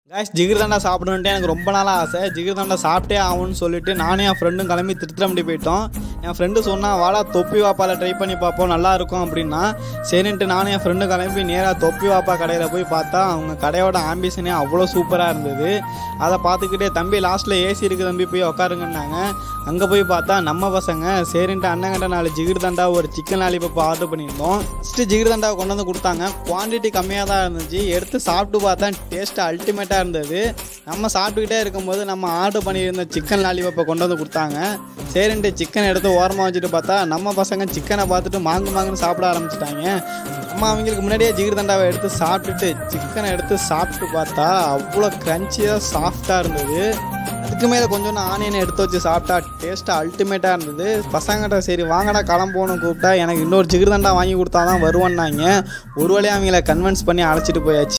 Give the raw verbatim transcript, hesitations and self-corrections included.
Guys जिगरदंडा சாப்பிடணும்னு எனக்கு ரொம்ப நாளா ஆசை. ஜிகிர்தண்டா சாப்பிட்டே ஆகணும்னு சொல்லிட்டு நானே என் ஃப்ரெண்டும் கிளம்பி திருத்திரம்படி போயிட்டோம். என் ஃப்ரெண்டு சொன்னா வாடா தொப்பி வாப்பால ட்ரை பண்ணி பார்ப்போம் நல்லா இருக்கும் அப்படின்னா சரின்ட்டு நானும் என் ஃப்ரெண்டும் கிளம்பி நேராக தொப்பி வாப்பா கடையில் போய் பார்த்தா அவங்க கடையோட ஆம்பிஷனே அவ்வளோ சூப்பராக இருந்தது. அதை பார்த்துக்கிட்டே தம்பி லாஸ்ட்டில் ஏசி இருக்குது தம்பி போய் உட்காருங்கன்னாங்க. அங்கே போய் பார்த்தா நம்ம பசங்க சரின்ட்டு அண்ணங்கிட்ட நாலு ஜிகிர்தண்டா ஒரு சிக்கன் லாலிபப் ஆர்டர் பண்ணியிருந்தோம். ஃபஸ்ட்டு ஜிகிர்தண்டாவை கொண்டு வந்து கொடுத்தாங்க. குவான்டிட்டி கம்மியாக தான் இருந்துச்சு. எடுத்து சாப்பிட்டு பார்த்தா டேஸ்ட்டு அல்டிமேட்டாக இருந்தது. நம்ம சாப்பிட்டுக்கிட்டே இருக்கும்போது நம்ம ஆர்டர் பண்ணியிருந்த சிக்கன் லாலிபப்பை கொண்டு வந்து கொடுத்தாங்க. சரின்ட்டு சிக்கன் எடுத்து ஓரமாக வச்சுட்டு பார்த்தா நம்ம பசங்க சிக்கனை பார்த்துட்டு மாங்கு மாங்குன்னு சாப்பிட ஆரம்பிச்சிட்டாங்க. நம்ம அவங்களுக்கு முன்னாடியே ஜிகிர்தண்டாவை எடுத்து சாப்பிட்டுட்டு சிக்கனை எடுத்து சாப்பிட்டு பார்த்தா அவ்வளோ க்ரன்ச்சியாக சாஃப்டாக இருந்தது. அதுக்கு மேலே கொஞ்சம் ஆனியனை எடுத்து வச்சு சாப்பிட்டா டேஸ்ட்டாக அல்டிமேட்டாக இருந்தது. பசங்கிட்ட சரி வாங்கடா கிளம்போன்னு கூப்பிட்டா எனக்கு இன்னொரு ஜிகிர்தண்டா வாங்கி கொடுத்தா தான் வருவான்னாங்க. ஒரு வழியாக அவங்கள கன்வின்ஸ் பண்ணி அழைச்சிட்டு போயாச்சு.